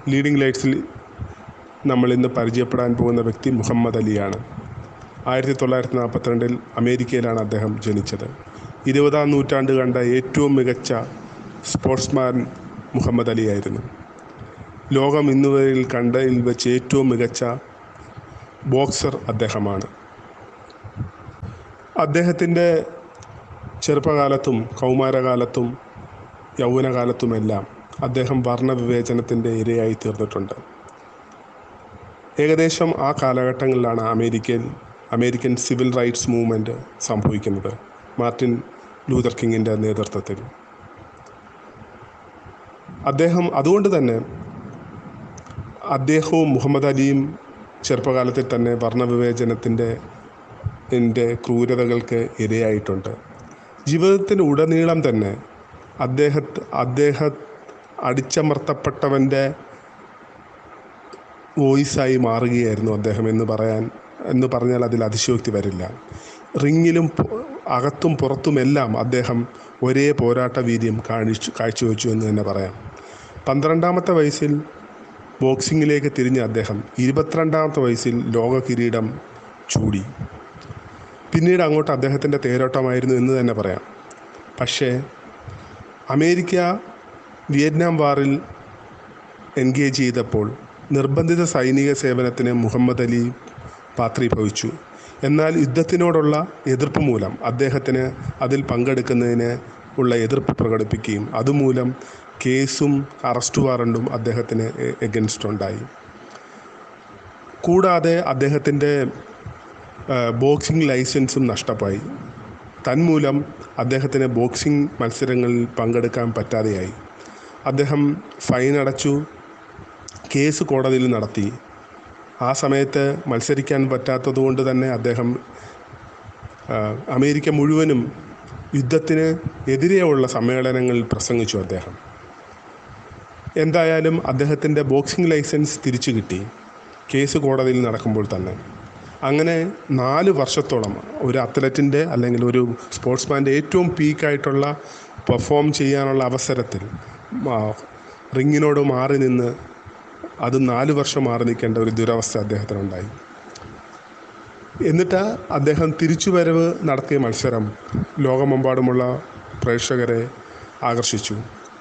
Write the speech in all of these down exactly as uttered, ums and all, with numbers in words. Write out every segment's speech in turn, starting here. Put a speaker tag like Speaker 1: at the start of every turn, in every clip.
Speaker 1: Leading ലൈറ്റ്സിൽ നമ്മൾ ഇന്ന് പരിചയപ്പെടാൻ പോകുന്ന വ്യക്തി മുഹമ്മദ് അലിയാണ്. ആയിരത്തി തൊള്ളായിരത്തി നാൽപ്പത്തിരണ്ടിൽ അമേരിക്കയിലാണ് അദ്ദേഹം ജനിച്ചത്. ഇരുപതാം നൂറ്റാണ്ട് കണ്ട ഏറ്റവും മികച്ച സ്പോർട്സ്മാൻ മുഹമ്മദ് അലിയായിരുന്നു. ലോകം ഇന്നുവരെയിൽ കണ്ടതിൽ വെച്ച് ഏറ്റവും മികച്ച ബോക്സർ അദ്ദേഹമാണ്. അദ്ദേഹത്തിൻ്റെ ചെറുപ്പകാലത്തും കൗമാരകാലത്തും യൗവനകാലത്തുമെല്ലാം അദ്ദേഹം വർണ്ണവിവേചനത്തിൻ്റെ ഇരയായി തീർന്നിട്ടുണ്ട്. ഏകദേശം ആ കാലഘട്ടങ്ങളിലാണ് അമേരിക്കയിൽ അമേരിക്കൻ സിവിൽ റൈറ്റ്സ് മൂവ്മെൻറ്റ് സംഭവിക്കുന്നത്, മാർട്ടിൻ ലൂതർ കിങ്ങിൻ്റെ നേതൃത്വത്തിൽ. അദ്ദേഹം അതുകൊണ്ട് തന്നെ അദ്ദേഹവും മുഹമ്മദ് അലിയും ചെറുപ്പകാലത്തിൽ തന്നെ വർണ്ണവിവേചനത്തിൻ്റെ ൻ്റെ ക്രൂരതകൾക്ക് ഇരയായിട്ടുണ്ട്. ജീവിതത്തിന് ഉടനീളം തന്നെ അദ്ദേഹത്തെ അദ്ദേഹം അടിച്ചമർത്തപ്പെട്ടവൻ്റെ വോയിസായി മാറുകയായിരുന്നു അദ്ദേഹം എന്ന് പറയാൻ എന്ന് പറഞ്ഞാൽ അതിൽ അതിശയോക്തി വരില്ല. റിങ്ങിലും അകത്തും പുറത്തുമെല്ലാം അദ്ദേഹം ഒരേ പോരാട്ട വീര്യം കാണിച്ചു കാഴ്ചവെച്ചു എന്ന് തന്നെ പറയാം. പന്ത്രണ്ടാമത്തെ വയസ്സിൽ ബോക്സിങ്ങിലേക്ക് തിരിഞ്ഞ അദ്ദേഹം ഇരുപത്തിരണ്ടാമത്തെ വയസ്സിൽ ലോക കിരീടം ചൂടി. പിന്നീട് അങ്ങോട്ട് അദ്ദേഹത്തിൻ്റെ തേരോട്ടമായിരുന്നു എന്ന് തന്നെ പറയാം. പക്ഷേ അമേരിക്ക വിയറ്റ്നാം വാറിൽ എൻഗേജ് ചെയ്തപ്പോൾ നിർബന്ധിത സൈനിക സേവനത്തിന് മുഹമ്മദ് അലി പാത്രീഭവിച്ചു. എന്നാൽ യുദ്ധത്തിനോടുള്ള എതിർപ്പ് മൂലം അദ്ദേഹത്തിന് അതിൽ പങ്കെടുക്കുന്നതിന് ഉള്ള എതിർപ്പ് പ്രകടിപ്പിക്കുകയും അതുമൂലം കേസും അറസ്റ്റ് വാറണ്ടും അദ്ദേഹത്തിന് എഗൻസ്റ്റ് ഉണ്ടായി. കൂടാതെ അദ്ദേഹത്തിൻ്റെ ബോക്സിംഗ് ലൈസൻസും നഷ്ടമായി. തന്മൂലം അദ്ദേഹത്തിന് ബോക്സിംഗ് മത്സരങ്ങളിൽ പങ്കെടുക്കാൻ പറ്റാതെയായി. അദ്ദേഹം ഫൈൻ അടച്ചു, കേസ് കോടതിയിൽ നടത്തി. ആ സമയത്ത് മത്സരിക്കാൻ പറ്റാത്തതുകൊണ്ട് തന്നെ അദ്ദേഹം അമേരിക്ക മുഴുവനും യുദ്ധത്തിന് എതിരെയുള്ള സമ്മേളനങ്ങളിൽ പ്രസംഗിച്ചു അദ്ദേഹം. എന്തായാലും അദ്ദേഹത്തിൻ്റെ ബോക്സിംഗ് ലൈസൻസ് തിരിച്ചു കിട്ടി കേസ് കോടതിയിൽ നടക്കുമ്പോൾ തന്നെ. അങ്ങനെ നാല് വർഷത്തോളം ഒരു അത്ലറ്റിൻ്റെ അല്ലെങ്കിൽ ഒരു സ്പോർട്സ്മാൻ്റെ ഏറ്റവും പീക്കായിട്ടുള്ള പെർഫോം ചെയ്യാനുള്ള അവസരത്തിൽ റിങ്ങിനോട് മാറി നിന്ന് അത് നാല് വർഷം മാറി നിൽക്കേണ്ട ഒരു ദുരവസ്ഥ അദ്ദേഹത്തിനുണ്ടായി. എന്നിട്ട് അദ്ദേഹം തിരിച്ചുവരവ് നടത്തിയ മത്സരം ലോകമെമ്പാടുമുള്ള പ്രേക്ഷകരെ ആകർഷിച്ചു.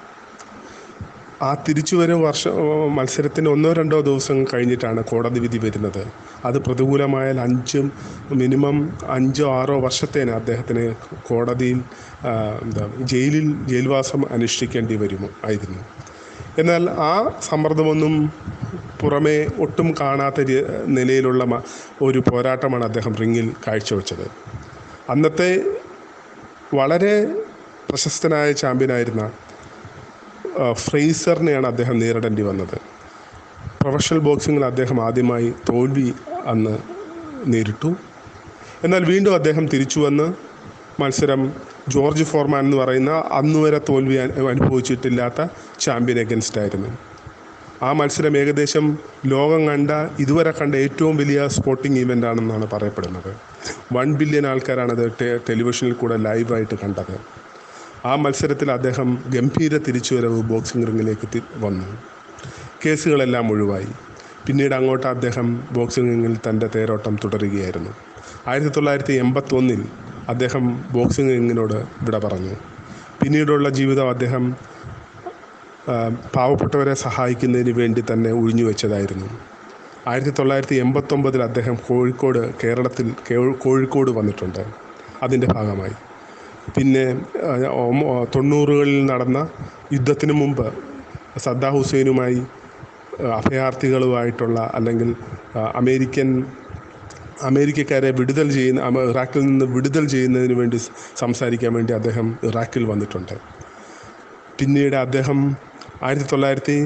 Speaker 1: ആ തിരിച്ചുവരവ് വർഷ മത്സരത്തിന് ഒന്നോ രണ്ടോ ദിവസം കഴിഞ്ഞിട്ടാണ് കോടതി വിധി വരുന്നത്. അത് പ്രതികൂലമായാൽ അഞ്ചും മിനിമം അഞ്ചോ ആറോ വർഷത്തേന് അദ്ദേഹത്തിന് കോടതിയിൽ എന്താ ജയിലിൽ ജയിൽവാസം അനുഷ്ഠിക്കേണ്ടി വരുമോ ആയിരുന്നു. എന്നാൽ ആ സമ്മർദ്ദമൊന്നും പുറമേ ഒട്ടും കാണാത്ത നിലയിലുള്ള ഒരു പോരാട്ടമാണ് അദ്ദേഹം റിങ്ങിൽ കാഴ്ചവെച്ചത്. അന്നത്തെ വളരെ പ്രശസ്തനായ ചാമ്പ്യനായിരുന്ന ഫ്രേസറിനെയാണ് അദ്ദേഹം നേരിടേണ്ടി വന്നത്. പ്രൊഫഷണൽ ബോക്സിങ്ങിൽ അദ്ദേഹം ആദ്യമായി തോൽവി അന്ന് നേരിട്ടു. എന്നാൽ വീണ്ടും അദ്ദേഹം തിരിച്ചു വന്ന് മത്സരം ജോർജ് ഫോർമാൻ എന്ന് പറയുന്ന അന്നുവരെ തോൽവി അനുഭവിച്ചിട്ടില്ലാത്ത ചാമ്പ്യൻ എഗൻസ്റ്റ് ആയിരുന്നു. ആ മത്സരം ഏകദേശം ലോകം കണ്ട ഇതുവരെ കണ്ട ഏറ്റവും വലിയ സ്പോർട്ടിംഗ് ഈവൻ്റ് ആണെന്നാണ് പറയപ്പെടുന്നത്. വൺ ബില്യൺ ആൾക്കാരാണത് ടെലിവിഷനിൽ കൂടെ ലൈവായിട്ട് കണ്ടത്. ആ മത്സരത്തിൽ അദ്ദേഹം ഗംഭീര തിരിച്ചുവരവ് ബോക്സിംഗ് റിങ്ങിലേക്ക് വന്നു. കേസുകളെല്ലാം ഒഴിവായി. പിന്നീട് അങ്ങോട്ട് അദ്ദേഹം ബോക്സിംഗ് റിങ്ങിൽ തൻ്റെ തേരോട്ടം തുടരുകയായിരുന്നു. ആയിരത്തി തൊള്ളായിരത്തി എൺപത്തി ഒന്നിൽ അദ്ദേഹം ബോക്സിംഗ് റിങ്ങിനോട് വിട പറഞ്ഞു. പിന്നീടുള്ള ജീവിതം അദ്ദേഹം പാവപ്പെട്ടവരെ സഹായിക്കുന്നതിന് വേണ്ടി തന്നെ ഒഴിഞ്ഞു വെച്ചതായിരുന്നു. ആയിരത്തി തൊള്ളായിരത്തി എൺപത്തൊമ്പതിൽ അദ്ദേഹം കോഴിക്കോട് കേരളത്തിൽ കോഴിക്കോട് വന്നിട്ടുണ്ട് അതിൻ്റെ ഭാഗമായി. പിന്നെ തൊണ്ണൂറുകളിൽ നടന്ന യുദ്ധത്തിന് മുമ്പ് സദ്ദാം ഹുസൈനുമായി അഭയാർത്ഥികളുമായിട്ടുള്ള അല്ലെങ്കിൽ അമേരിക്കൻ അമേരിക്കക്കാരെ വിടുതൽ ചെയ്യുന്ന ഇറാഖിൽ നിന്ന് വിടുതൽ ചെയ്യുന്നതിന് വേണ്ടി സംസാരിക്കാൻ വേണ്ടി അദ്ദേഹം ഇറാഖിൽ വന്നിട്ടുണ്ട്. പിന്നീട് അദ്ദേഹം ആയിരത്തി തൊള്ളായിരത്തി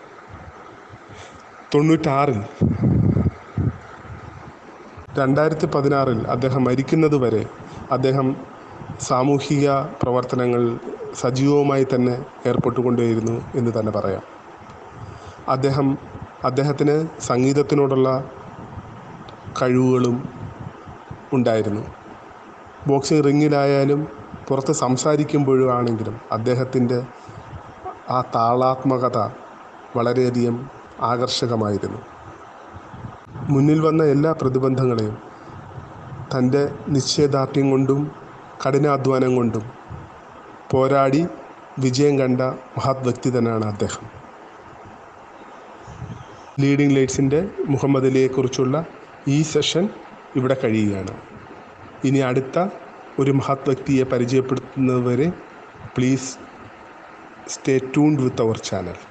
Speaker 1: തൊണ്ണൂറ്റാറിൽ രണ്ടായിരത്തി പതിനാറിൽ അദ്ദേഹം മരിക്കുന്നത് വരെ അദ്ദേഹം സാമൂഹിക പ്രവർത്തനങ്ങൾ സജീവമായി തന്നെ ഏർപ്പെട്ടുകൊണ്ടേയിരുന്നു എന്ന് തന്നെ പറയാം. അദ്ദേഹം അദ്ദേഹത്തിന് സംഗീതത്തിനോടുള്ള കഴിവുകളും ഉണ്ടായിരുന്നു. ബോക്സിംഗ് റിങ്ങിലായാലും പുറത്ത് സംസാരിക്കുമ്പോഴാണെങ്കിലും അദ്ദേഹത്തിൻ്റെ ആ താളാത്മകത വളരെയധികം ആകർഷകമായിരുന്നു. മുന്നിൽ വന്ന എല്ലാ പ്രതിബന്ധങ്ങളെയും തൻ്റെ നിശ്ചയദാർഢ്യം കൊണ്ടും കഠിനാധ്വാനം കൊണ്ടും പോരാടി വിജയം കണ്ട മഹത് വ്യക്തി തന്നെയാണ് അദ്ദേഹം. ലീഡിംഗ് ലൈറ്റ്സിൻ്റെ മുഹമ്മദ് അലിയെക്കുറിച്ചുള്ള ഈ സെഷൻ ഇവിടെ കഴിയുകയാണ്. ഇനി അടുത്ത ഒരു മഹത് വ്യക്തിയെ പരിചയപ്പെടുത്തുന്നതുവരെ please stay tuned with our channel.